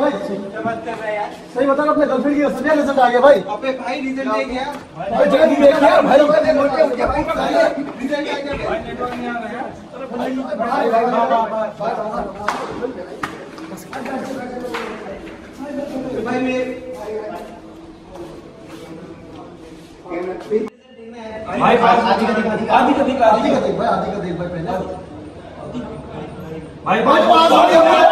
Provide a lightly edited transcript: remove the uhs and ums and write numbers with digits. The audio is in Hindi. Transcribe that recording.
भाई? क्या बात कर रहा है यार? सही बता अपने गर्लफ्रेंड की रिजल्ट आ गया भाई। अबे भाई रिजल्ट दे गया भाई जगह नहीं देख यार भाई लोग ने बोल के हो गया भाई। रिजल्ट आ गया भाई। नेटवर्क नहीं आ रहा यार। भाई भाई मेरे भाई आदि का देख भाई आदि का देख भाई पहले भाई पास हो गया।